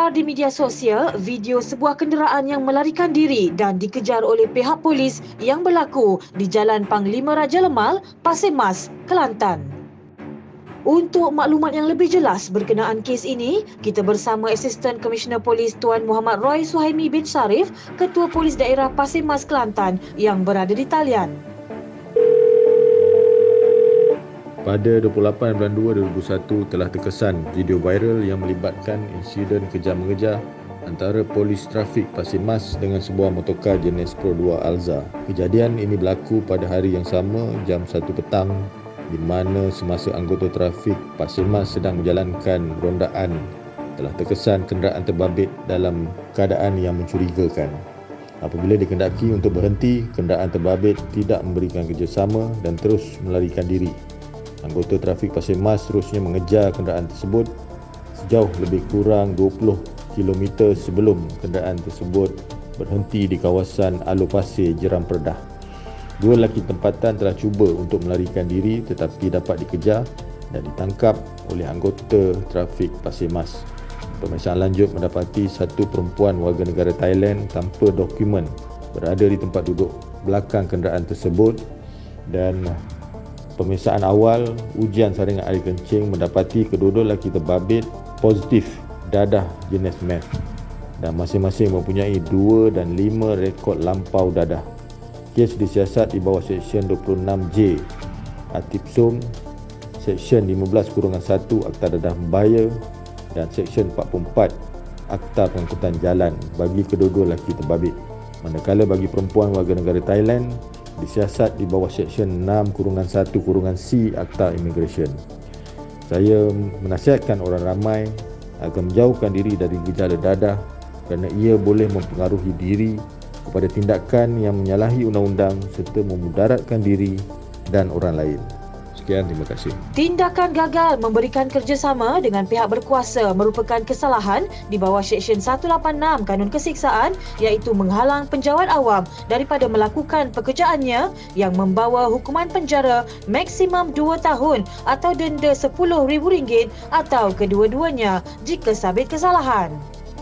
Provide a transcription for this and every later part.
Beredar di media sosial video sebuah kenderaan yang melarikan diri dan dikejar oleh pihak polis yang berlaku di Jalan Panglima Raja Lemal, Pasir Mas, Kelantan. Untuk maklumat yang lebih jelas berkenaan kes ini, kita bersama Asisten Komisioner Polis Tuan Muhammad Roy Suhaimi bin Sharif, Ketua Polis Daerah Pasir Mas, Kelantan yang berada di talian. Pada 28 bulan 2 2021 telah terkesan video viral yang melibatkan insiden kejar-mengejar antara polis trafik Pasir Mas dengan sebuah motorkar jenis Pro 2 Alza. Kejadian ini berlaku pada hari yang sama jam 1 petang di mana semasa anggota trafik Pasir Mas sedang menjalankan rondaan telah terkesan kenderaan terbabit dalam keadaan yang mencurigakan. Apabila dikendaki untuk berhenti, kenderaan terbabit tidak memberikan kerjasama dan terus melarikan diri. Anggota trafik Pasir Mas terusnya mengejar kenderaan tersebut sejauh lebih kurang 20 km sebelum kenderaan tersebut berhenti di kawasan Alor Pasir, Jeram Perdah. Dua lelaki tempatan telah cuba untuk melarikan diri tetapi dapat dikejar dan ditangkap oleh anggota trafik Pasir Mas. Pemeriksaan lanjut mendapati satu perempuan warga negara Thailand tanpa dokumen berada di tempat duduk belakang kenderaan tersebut, dan pemeriksaan awal ujian saringan air kencing mendapati kedua-dua lelaki terbabit positif dadah jenis meth dan masing-masing mempunyai 2 dan 5 rekod lampau dadah. Kes disiasat di bawah Seksyen 26J Atipsum, Seksyen 15-1 Akta Dadah Membaya dan Seksyen 44 Akta Pengangkutan Jalan bagi kedua-dua lelaki terbabit. Manakala bagi perempuan warga negara Thailand disiasat di bawah Seksyen 6-1-C Akta Immigration. Saya menasihatkan orang ramai agar menjauhkan diri dari gejala dadah kerana ia boleh mempengaruhi diri kepada tindakan yang menyalahi undang-undang serta memudaratkan diri dan orang lain. Sekian, terima kasih. Tindakan gagal memberikan kerjasama dengan pihak berkuasa merupakan kesalahan di bawah Seksyen 186 Kanun Kesiksaan, iaitu menghalang penjawat awam daripada melakukan pekerjaannya yang membawa hukuman penjara maksimum 2 tahun atau denda RM10,000 atau kedua-duanya jika sabit kesalahan.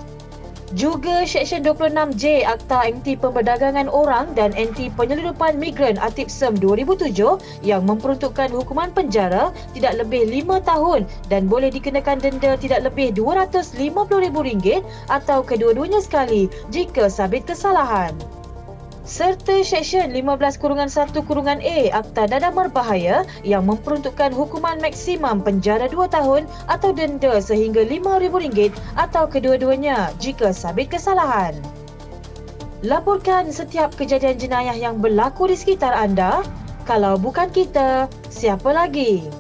Juga Seksyen 26J Akta Anti Pemberdagangan Orang dan Anti Penyeludupan Migran Atipsum 2007 yang memperuntukkan hukuman penjara tidak lebih 5 tahun dan boleh dikenakan denda tidak lebih RM250,000 atau kedua-duanya sekali jika sabit kesalahan. Serta Seksyen 15-1-A Akta Dadah Berbahaya yang memperuntukkan hukuman maksimum penjara 2 tahun atau denda sehingga RM5,000 atau kedua-duanya jika sabit kesalahan. Laporkan setiap kejadian jenayah yang berlaku di sekitar anda. Kalau bukan kita, siapa lagi?